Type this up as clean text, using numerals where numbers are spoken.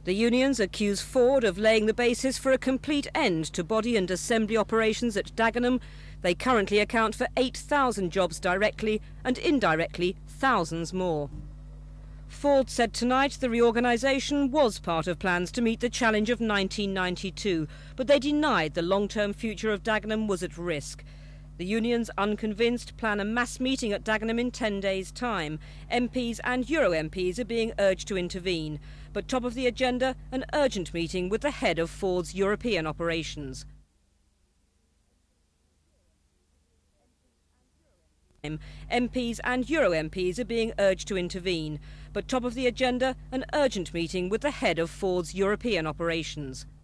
The unions accuse Ford of laying the basis for a complete end to body and assembly operations at Dagenham. They currently account for 8,000 jobs directly and indirectly thousands more. Ford said tonight the reorganisation was part of plans to meet the challenge of 1992, but they denied the long-term future of Dagenham was at risk. The unions, unconvinced, plan a mass meeting at Dagenham in 10 days' time. MPs and Euro MPs are being urged to intervene. But top of the agenda, an urgent meeting with the head of Ford's European operations. MPs and Euro MPs are being urged to intervene. But top of the agenda, an urgent meeting with the head of Ford's European operations.